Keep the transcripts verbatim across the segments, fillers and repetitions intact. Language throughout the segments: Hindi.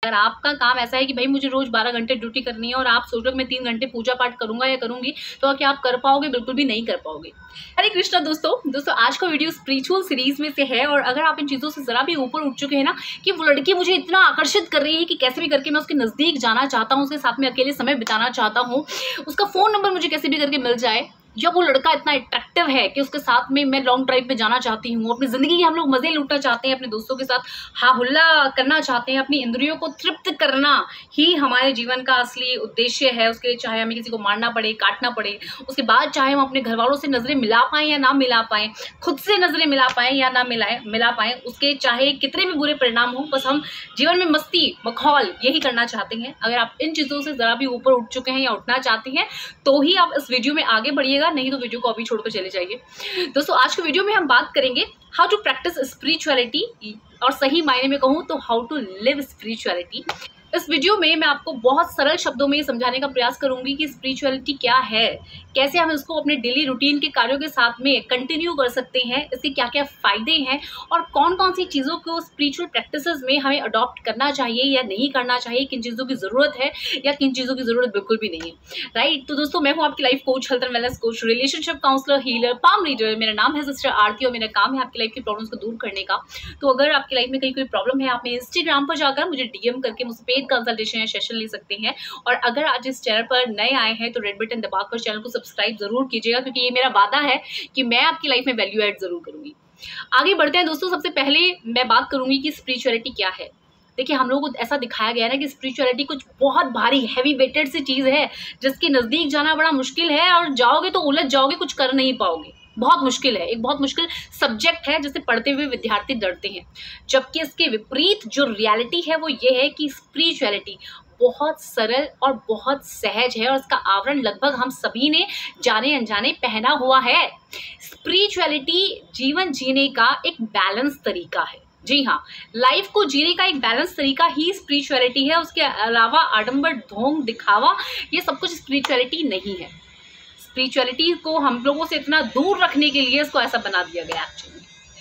अगर आपका काम ऐसा है कि भाई मुझे रोज बारह घंटे ड्यूटी करनी है और आप सोच लो मैं तीन घंटे पूजा पाठ करूंगा या करूंगी, तो क्या आप कर पाओगे? बिल्कुल भी नहीं कर पाओगे। हरे कृष्णा दोस्तों दोस्तों आज का वीडियो स्पिरिचुअल सीरीज में से है, और अगर आप इन चीजों से जरा भी ऊपर उठ चुके हैं ना कि वो लड़की मुझे इतना आकर्षित कर रही है कि कैसे भी करके मैं उसके नजदीक जाना चाहता हूँ, उसके साथ में अकेले समय बिताना चाहता हूँ, उसका फोन नंबर मुझे कैसे भी करके मिल जाए, जब वो लड़का इतना अट्रैक्टिव है कि उसके साथ में मैं लॉन्ग ड्राइव पे जाना चाहती हूँ, अपनी जिंदगी के हम लोग मजे लूटना चाहते हैं, अपने दोस्तों के साथ हा हुल्ला करना चाहते हैं, अपनी इंद्रियों को तृप्त करना ही हमारे जीवन का असली उद्देश्य है। उसके लिए चाहे हमें किसी को मारना पड़े, काटना पड़े, उसके बाद चाहे हम अपने घर वालों से नजरें मिला पाएं या ना मिला पाएं, खुद से नजरें मिला पाएं या ना मिलाएं मिला पाएं, उसके चाहे कितने भी बुरे परिणाम हो, बस हम जीवन में मस्ती मखौल यही करना चाहते हैं। अगर आप इन चीजों से जरा भी ऊपर उठ चुके हैं या उठना चाहते हैं तो ही आप इस वीडियो में आगे बढ़िएगा, नहीं तो वीडियो को अभी छोड़कर चले जाइए। दोस्तों आज के वीडियो में हम बात करेंगे हाउ टू प्रैक्टिस स्पिरिचुअलिटी, और सही मायने में कहूँ तो हाउ टू लिव स्पिरिचुअलिटी। इस वीडियो में मैं आपको बहुत सरल शब्दों में समझाने का प्रयास करूंगी कि स्पिरिचुअलिटी क्या है, कैसे हम इसको अपने डेली रूटीन के कार्यों के साथ में कंटिन्यू कर सकते हैं, इसके क्या क्या फायदे हैं और कौन कौन सी चीज़ों को स्पिरिचुअल प्रैक्टिसेस में हमें अडॉप्ट करना चाहिए या नहीं करना चाहिए, किन चीज़ों की ज़रूरत है या किन चीज़ों की ज़रूरत बिल्कुल भी नहीं है। राइट, तो दोस्तों मैं हूँ आपकी life coach, health and wellness coach, relationship counsellor, healer, palm reader. मेरा नाम है सिस्टर आरती और मेरा काम है आपकी लाइफ की प्रॉब्लम्स को दूर करने का। तो अगर आपकी लाइफ में कहीं कोई प्रॉब्लम है, आप इंस्टाग्राम पर जाकर मुझे डीएम करके मुझसे पेड कंसल्टेशन या सेशन ले सकते हैं। और अगर आज इस चैनल पर नए आए हैं तो रेड बटन दबाकर चैनल को सब्सक्राइब जरूर कीजिएगा, क्योंकि ये मेरा वादा है कि मैं आपकी लाइफ में वैल्यू ऐड जरूर करूंगी। आगे बढ़ते हैं दोस्तों, सबसे पहले मैं बात करूंगी कि स्पिरिचुअलिटी क्या है। देखिए, हम लोगों को ऐसा दिखाया गया है ना कि स्पिरिचुअलिटी कुछ बहुत भारी हैवी वेटेड सी चीज है जिसके नजदीक जाना बड़ा मुश्किल है, और जाओगे तो उलझ जाओगे, कुछ कर नहीं पाओगे, बहुत मुश्किल है, एक बहुत मुश्किल सब्जेक्ट है जिसे पढ़ते हुए विद्यार्थी डरते हैं। जबकि इसके विपरीत जो रियलिटी है वो ये है कि स्पिरिचुअलिटी बहुत सरल और बहुत सहज है, और इसका आवरण लगभग हम सभी ने जाने अनजाने पहना हुआ है। स्पिरिचुअलिटी जीवन जीने का एक बैलेंस तरीका है। जी हाँ, लाइफ को जीने का एक बैलेंस तरीका ही स्पिरिचुअलिटी है। उसके अलावा आडंबर, ढोंग, दिखावा ये सब कुछ स्पिरिचुअलिटी नहीं है। स्पिरिचुअलिटी को हम लोगों से इतना दूर रखने के लिए इसको ऐसा बना दिया गया एक्चुअली।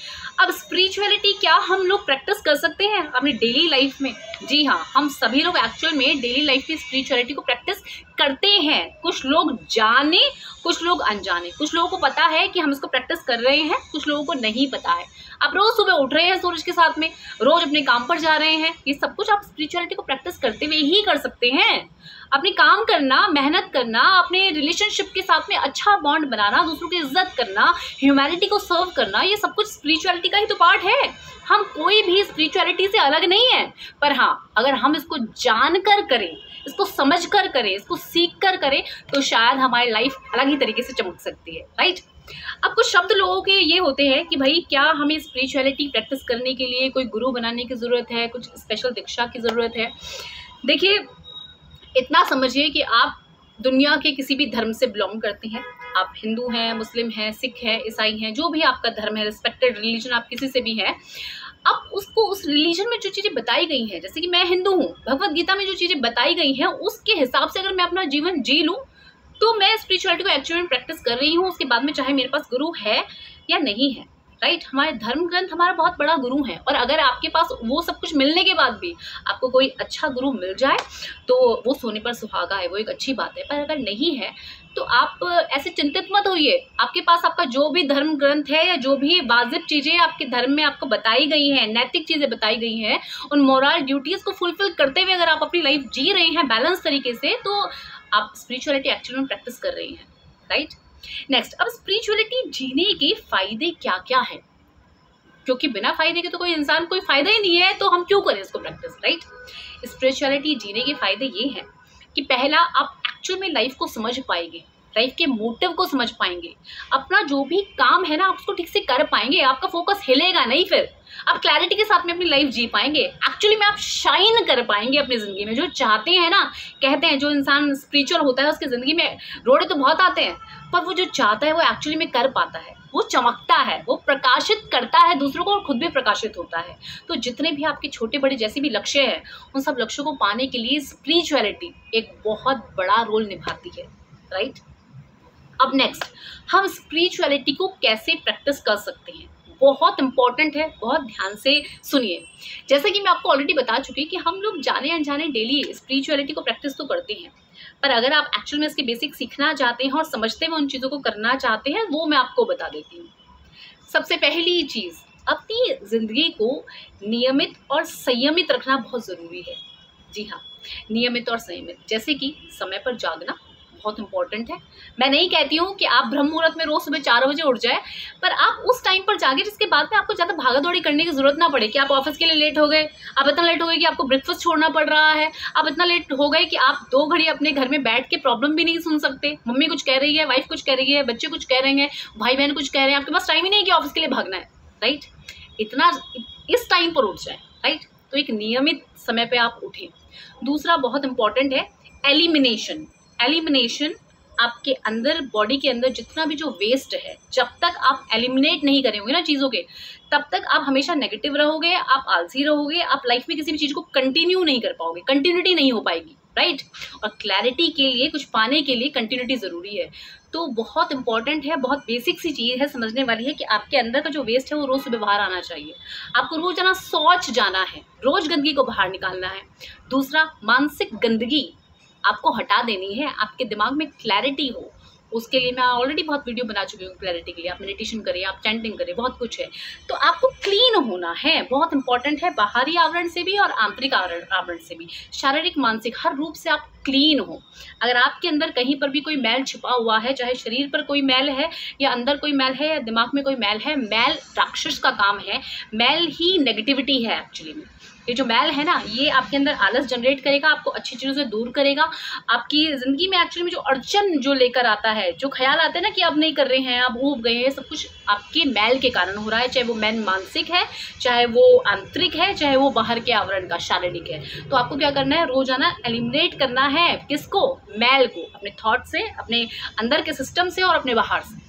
अब स्पिरिचुअलिटी क्या हम लोग प्रैक्टिस कर सकते हैं अपनी डेली लाइफ में? जी हाँ, हम सभी लोग एक्चुअल में डेली लाइफ की स्पिरिचुअलिटी को प्रैक्टिस करते हैं। कुछ लोग जाने, कुछ लोग अनजाने। कुछ लोगों को पता है कि हम इसको प्रैक्टिस कर रहे हैं, कुछ लोगों को नहीं पता है। आप रोज सुबह उठ रहे हैं सूरज के साथ में, रोज अपने काम पर जा रहे हैं, ये सब कुछ आप स्पिरिचुअलिटी को प्रैक्टिस करते हुए ही कर सकते हैं। अपने काम करना, मेहनत करना, अपने रिलेशनशिप के साथ में अच्छा बॉन्ड बनाना, दूसरों की इज्जत करना, ह्यूमैनिटी को सर्व करना, ये सब कुछ स्पिरिचुअलिटी का ही तो पार्ट है। हम कोई भी स्पिरिचुअलिटी से अलग नहीं है। पर हाँ, अगर हम इसको जानकर करें, इसको समझ कर करें, इसको सीख कर करें, तो शायद हमारी लाइफ अलग ही तरीके से चमक सकती है। राइट, अब कुछ शब्द लोगों के ये होते हैं कि भाई क्या हमें स्पिरिचुअलिटी प्रैक्टिस करने के लिए कोई गुरु बनाने की ज़रूरत है, कुछ स्पेशल दीक्षा की ज़रूरत है। देखिए, इतना समझिए कि आप दुनिया के किसी भी धर्म से बिलोंग करते हैं, आप हिंदू हैं, मुस्लिम हैं, सिख हैं, ईसाई हैं, जो भी आपका धर्म है, रिस्पेक्टेड रिलीजन आप किसी से भी हैं, अब उसको उस रिलीजन में जो चीज़ें बताई गई हैं, जैसे कि मैं हिंदू हूँ, भगवत गीता में जो चीज़ें बताई गई हैं उसके हिसाब से अगर मैं अपना जीवन जी लूँ तो मैं स्पिरिचुअलिटी को एक्चुअली प्रैक्टिस कर रही हूँ। उसके बाद में चाहे मेरे पास गुरु है या नहीं है। राइट, हमारे धर्म ग्रंथ हमारा बहुत बड़ा गुरु है, और अगर आपके पास वो सब कुछ मिलने के बाद भी आपको कोई अच्छा गुरु मिल जाए तो वो सोने पर सुहागा है, वो एक अच्छी बात है। पर अगर नहीं है तो आप ऐसे चिंतित मत होइए। आपके पास आपका जो भी धर्म ग्रंथ है या जो भी वाजिब चीज़ें आपके धर्म में आपको बताई गई हैं, नैतिक चीज़ें बताई गई हैं, उन मोरल ड्यूटीज़ को फुलफिल करते हुए अगर आप अपनी लाइफ जी रहे हैं बैलेंस तरीके से, तो आप स्पिरिचुअलिटी एक्चुअली में प्रैक्टिस कर रही हैं। राइट, नेक्स्ट, अब स्पिरिचुअलिटी जीने के फायदे क्या क्या है, क्योंकि बिना फायदे के तो कोई इंसान कोई फायदा ही नहीं है, तो हम क्यों करें इसको प्रैक्टिस। राइट, स्पिरिचुअलिटी जीने के फायदे ये हैं कि पहला, आप एक्चुअल में लाइफ को समझ पाएंगे, लाइफ के मोटिव को समझ पाएंगे, अपना जो भी काम है ना आप उसको ठीक से कर पाएंगे, आपका फोकस हिलेगा नहीं, फिर आप क्लैरिटी के साथ में अपनी लाइफ जी पाएंगे। एक्चुअली में आप शाइन कर पाएंगे अपनी जिंदगी में। जो चाहते हैं ना, कहते हैं जो इंसान स्पिरिचुअल होता है उसकी जिंदगी में रोड़े तो बहुत आते हैं, पर वो जो चाहता है वो एक्चुअली में कर पाता है, वो चमकता है, वो प्रकाशित करता है दूसरों को और खुद भी प्रकाशित होता है। तो जितने भी आपके छोटे बड़े जैसे भी लक्ष्य हैं, उन सब लक्ष्यों को पाने के लिए स्पिरिचुअलिटी एक बहुत बड़ा रोल निभाती है। राइट, अब नेक्स्ट, हम स्पिरिचुअलिटी को कैसे प्रैक्टिस कर सकते हैं, बहुत इंपॉर्टेंट है, बहुत ध्यान से सुनिए। जैसे कि मैं आपको ऑलरेडी बता चुकी कि हम लोग जाने अनजाने डेली स्पिरिचुअलिटी को प्रैक्टिस तो करते हैं, पर अगर आप एक्चुअल में इसके बेसिक सीखना चाहते हैं और समझते हुए उन चीज़ों को करना चाहते हैं, वो मैं आपको बता देती हूँ। सबसे पहली चीज़, अपनी ज़िंदगी को नियमित और संयमित रखना बहुत ज़रूरी है। जी हाँ, नियमित और संयमित, जैसे कि समय पर जागना बहुत इंपॉर्टेंट है। मैं नहीं कहती हूँ कि आप ब्रह्म मुहूर्त में रोज सुबह चार बजे उठ जाए, पर आप उस टाइम पर जागे जिसके बाद में आपको ज़्यादा भागा दौड़ी करने की जरूरत ना पड़े कि आप ऑफिस के लिए लेट हो गए, आप इतना लेट हो गए कि आपको ब्रेकफास्ट छोड़ना पड़ रहा है, आप इतना लेट हो गए कि आप दो घड़ी अपने घर में बैठ के प्रॉब्लम भी नहीं सुन सकते। मम्मी कुछ कह रही है, वाइफ कुछ कह रही है, बच्चे कुछ कह रहे हैं, भाई बहन कुछ कह रहे हैं, आपके पास टाइम ही नहीं कि ऑफिस के लिए भागना है, राइट। इतना इस टाइम पर उठ जाए, राइट। तो एक नियमित समय पे आप उठें। दूसरा बहुत इंपॉर्टेंट है एलिमिनेशन। एलिमिनेशन, आपके अंदर, बॉडी के अंदर जितना भी जो वेस्ट है, जब तक आप एलिमिनेट नहीं करेंगे ना चीज़ों के, तब तक आप हमेशा नेगेटिव रहोगे, आप आलसी रहोगे, आप लाइफ में किसी भी चीज़ को कंटिन्यू नहीं कर पाओगे, कंटिन्यूटी नहीं हो पाएगी, राइट। और क्लैरिटी के लिए, कुछ पाने के लिए कंटिन्यूटी ज़रूरी है। तो बहुत इंपॉर्टेंट है, बहुत बेसिक सी चीज़ है, समझने वाली है कि आपके अंदर का जो वेस्ट है वो रोज़ सुबह बाहर आना चाहिए। आपको रोज़ जाना, शौच जाना है, रोज़ गंदगी को बाहर निकालना है। दूसरा, मानसिक गंदगी आपको हटा देनी है, आपके दिमाग में क्लैरिटी हो। उसके लिए मैं ऑलरेडी बहुत वीडियो बना चुकी हूँ क्लैरिटी के लिए। आप मेडिटेशन करें, आप चैंटिंग करें, बहुत कुछ है। तो आपको क्लीन होना है, बहुत इंपॉर्टेंट है, बाहरी आवरण से भी और आंतरिक आवरण आवरण से भी, शारीरिक मानसिक हर रूप से आप क्लीन हो। अगर आपके अंदर कहीं पर भी कोई मैल छिपा हुआ है, चाहे शरीर पर कोई मैल है या अंदर कोई मैल है या दिमाग में कोई मैल है, मैल राक्षस का काम है, मैल ही नेगेटिविटी है एक्चुअली में। ये जो मैल है ना, ये आपके अंदर आलस जनरेट करेगा, आपको अच्छी चीज़ों से दूर करेगा, आपकी ज़िंदगी में एक्चुअली में जो अड़चन जो लेकर आता है, जो ख्याल आते हैं ना कि अब नहीं कर रहे हैं, अब ऊब गए हैं, सब कुछ आपके मैल के कारण हो रहा है। चाहे वो मैल मानसिक है, चाहे वो आंतरिक है, चाहे वो बाहर के आवरण का शारीरिक है। तो आपको क्या करना है, रोजाना एलिमिनेट करना है, किसको, मैल को, अपने थॉट से, अपने अंदर के सिस्टम से और अपने बाहर से,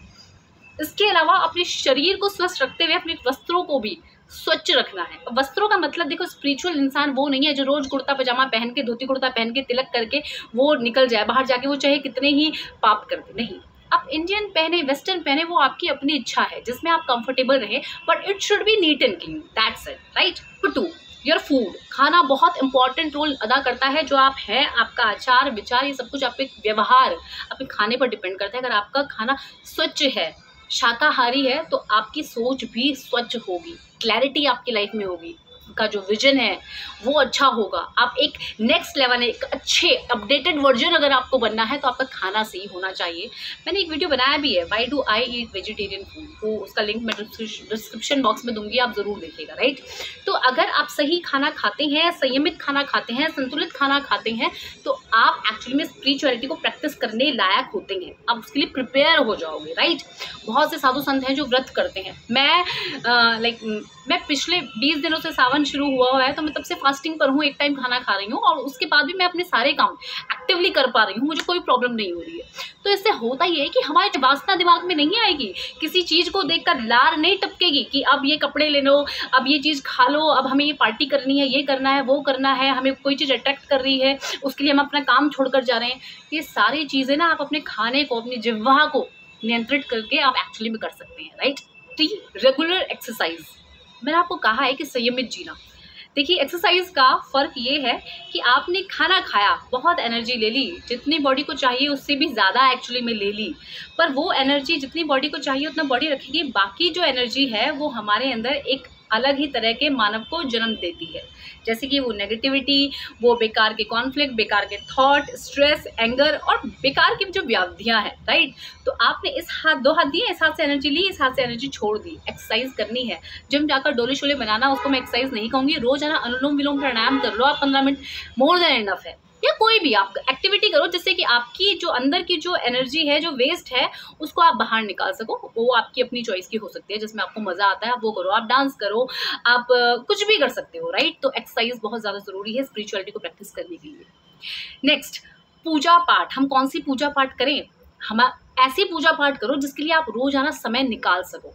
राइट। इसके अलावा अपने शरीर को स्वस्थ रखते हुए अपने वस्त्रों को भी स्वच्छ रखना है। वस्त्रों का मतलब देखो, स्पिरिचुअल इंसान वो नहीं है जो रोज कुर्ता पजामा पहन के, धोती कुर्ता पहन के, तिलक करके वो निकल जाए बाहर जाके, वो चाहे कितने ही पाप कर दे। नहीं, आप इंडियन पहने, वेस्टर्न पहने, वो आपकी अपनी इच्छा है जिसमें आप कंफर्टेबल रहे, but it should be neat and clean, that's it, right. Two, your food, खाना बहुत इंपॉर्टेंट रोल अदा करता है। जो आप हैं, आपका आचार विचार, ये सब कुछ आपके व्यवहार, आपके खाने पर डिपेंड करता है। अगर आपका खाना स्वच्छ है, शाकाहारी है, तो आपकी सोच भी स्वच्छ होगी, क्लैरिटी आपकी लाइफ में होगी, का जो विजन है वो अच्छा होगा। आप एक नेक्स्ट लेवल, एक अच्छे अपडेटेड वर्जन अगर आपको बनना है तो आपका खाना सही होना चाहिए। मैंने एक वीडियो बनाया भी है, why do I eat vegetarian food, तो उसका लिंक मैं डिस्क्रिप्शन बॉक्स में दूंगी, आप जरूर देखिएगा, राइट। तो अगर आप सही खाना खाते हैं, संयमित खाना खाते हैं, संतुलित खाना खाते हैं, तो आप एक्चुअली में स्पिरिचुअलिटी को प्रैक्टिस करने लायक होते हैं, आप उसके लिए प्रिपेयर हो जाओगे, राइट। बहुत से साधु संत हैं जो व्रत करते हैं। मैं लाइक uh, like, मैं पिछले बीस दिनों से सावन शुरू हुआ हुआ है, तो मैं तब से फास्टिंग पर हूँ, एक टाइम खाना खा रही हूँ, और उसके बाद भी मैं अपने सारे काम एक्टिवली कर पा रही हूँ, मुझे कोई प्रॉब्लम नहीं हो रही है। तो इससे होता ये है कि हमारी वासना दिमाग में नहीं आएगी, किसी चीज़ को देखकर लार नहीं टपकेगी कि अब ये कपड़े ले लो, अब ये चीज़ खा लो, अब हमें ये पार्टी करनी है, ये करना है, वो करना है, हमें कोई चीज़ अट्रैक्ट कर रही है, उसके लिए हम अपना काम छोड़कर जा रहे हैं। ये सारी चीज़ें ना आप अपने खाने को, अपनी जिह्वा को नियंत्रित करके आप एक्चुअली में कर सकते हैं, राइट। टी, रेगुलर एक्सरसाइज, मैंने आपको कहा है कि संयमित जीना। देखिए, एक्सरसाइज का फ़र्क ये है कि आपने खाना खाया, बहुत एनर्जी ले ली, जितनी बॉडी को चाहिए उससे भी ज़्यादा एक्चुअली में ले ली, पर वो एनर्जी जितनी बॉडी को चाहिए उतना बॉडी रखेगी, बाकी जो एनर्जी है वो हमारे अंदर एक अलग ही तरह के मानव को जन्म देती है। जैसे कि वो नेगेटिविटी, वो बेकार के कॉन्फ्लिक्ट, बेकार के थॉट, स्ट्रेस, एंगर और बेकार की जो व्याधियाँ हैं, राइट। तो आपने इस हाथ, दो हाथ दिए, इस हाथ से एनर्जी ली, इस हाथ से एनर्जी छोड़ दी। एक्सरसाइज करनी है, जिम जाकर डोले शोले बनाना, उसको मैं एक्सरसाइज नहीं कहूँगी। रोज है ना, अनुलोम विलोम प्राणायाम कर लो आप, पंद्रह मिनट मोर देन इनफ है। या कोई भी आप एक्टिविटी करो जिससे कि आपकी जो अंदर की जो एनर्जी है, जो वेस्ट है, उसको आप बाहर निकाल सको। वो आपकी अपनी चॉइस की हो सकती है, जिसमें आपको मजा आता है आप वो करो, आप डांस करो, आप कुछ भी कर सकते हो, राइट। तो एक्सरसाइज बहुत ज़्यादा ज़रूरी है स्पिरिचुअलिटी को प्रैक्टिस करने के लिए। नेक्स्ट, पूजा पाठ। हम कौन सी पूजा पाठ करें? हम ऐसी पूजा पाठ करो जिसके लिए आप रोजाना समय निकाल सको,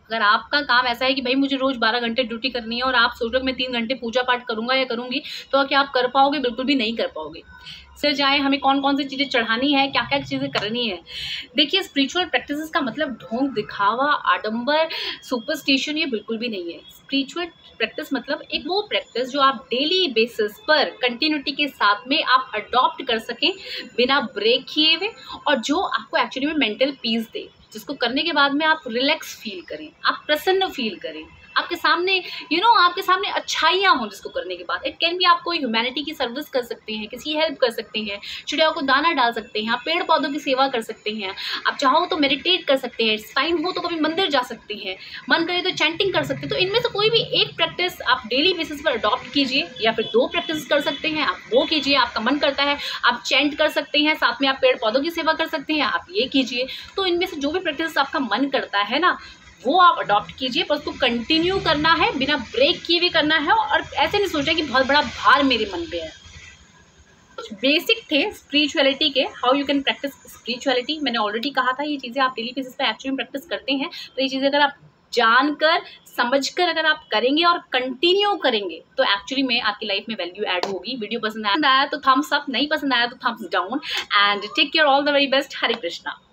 अगर आपका काम ऐसा है कि भाई मुझे रोज बारह घंटे ड्यूटी करनी है और आप सोच रहे हो मैं तीन घंटे पूजा पाठ करूंगा या करूंगी, तो क्या आप कर पाओगे? बिल्कुल भी नहीं कर पाओगे। सर जाए हमें कौन कौन सी चीज़ें चढ़ानी है, क्या क्या चीज़ें करनी है। देखिए, स्पिरिचुअल प्रैक्टिसेस का मतलब ढोंग, दिखावा, आडंबर, सुपरस्टिशन ये बिल्कुल भी नहीं है। स्पिरिचुअल प्रैक्टिस मतलब एक वो प्रैक्टिस जो आप डेली बेसिस पर कंटिन्यूटी के साथ में आप अडॉप्ट कर सकें बिना ब्रेक किए हुए, और जो आपको एक्चुअली में मेंटल पीस दे, जिसको करने के बाद में आप रिलैक्स फील करें, आप प्रसन्न फील करें, आपके सामने यू नो आपके सामने अच्छाइयाँ हों जिसको करने के बाद। इट कैन बी आप कोई ह्यूमैनिटी की सर्विस कर सकते हैं, किसी हेल्प कर सकते हैं, चिड़ियाओं को दाना डाल सकते हैं, आप पेड़ पौधों की सेवा कर सकते हैं, आप चाहो तो मेडिटेट कर सकते हैं, टाइम हो तो कभी मंदिर जा सकते हैं, मन करे तो चैंटिंग कर सकते हैं। तो इनमें से कोई भी एक प्रैक्टिस आप डेली बेसिस पर अडॉप्ट कीजिए, या फिर दो प्रैक्टिस कर सकते हैं, आप वो कीजिए। आपका मन करता है आप चैंट कर सकते हैं, साथ में आप पेड़ पौधों की सेवा कर सकते हैं, आप ये कीजिए। तो इनमें से जो भी प्रैक्टिस आपका मन करता है ना, वो आप अडॉप्ट कीजिए, पर उसको कंटिन्यू करना है, बिना ब्रेक किए भी करना है, और ऐसे नहीं सोचा कि बहुत बड़ा भार मेरे मन पे है। कुछ बेसिक थे स्पिरिचुअलिटी के, how you can practice spirituality. मैंने ऑलरेडी कहा था ये चीज़ें आप डेली बेसिस पे एक्चुअली में प्रैक्टिस करते हैं, तो ये चीज़ें अगर आप जानकर समझकर अगर आप करेंगे और कंटिन्यू करेंगे तो एक्चुअली में आपकी लाइफ में वैल्यू ऐड होगी। वीडियो पसंद आया तो थम्स अप, नहीं पसंद आया तो thumbs down, and take care, all the very best. Hare Krishna.